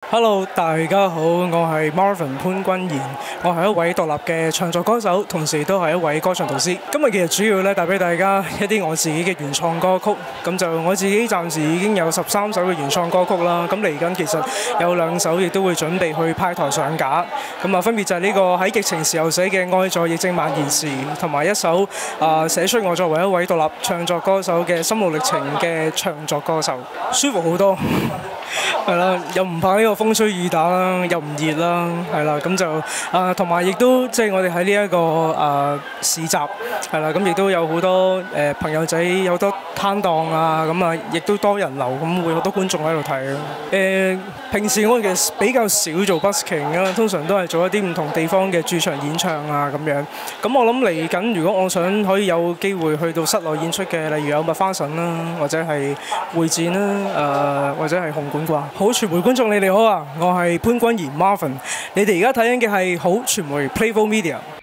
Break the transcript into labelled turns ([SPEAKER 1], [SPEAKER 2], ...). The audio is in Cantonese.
[SPEAKER 1] Hello，大家好，我係 Marvin 潘君賢，我係一位獨立嘅唱作歌手，同時都係一位歌唱導師。今日其實主要咧帶俾大家一啲我自己嘅原創歌曲，咁就我自己暫時已經有13首嘅原創歌曲啦。咁嚟緊其實有2首亦都會準備去派台上架，咁啊分別就係呢個喺疫情時候寫嘅《愛在疫症蔓延時》，同埋一首寫出我作為一位獨立唱作歌手嘅心路歷程嘅唱作歌手，舒服好多。係啦，又唔怕呢個風吹雨打啦，又唔熱啦，係啦，咁就同埋亦都即係我哋喺呢一個市集係啦，咁亦都有好多朋友仔，有好多攤檔啊，咁啊亦都多人流，咁會好多觀眾喺度睇咯。平時我其實比較少做 busking 啦，通常都係做一啲唔同地方嘅駐場演唱啊咁樣。咁我諗嚟緊，如果我想可以有機會去到室內演出嘅，例如有麥花臣啦，或者係會展啦，或者係紅館啩。好傳媒觀眾你哋好啊，我係潘君賢 Marvin，你哋而家睇緊嘅係好傳媒 Playful Media。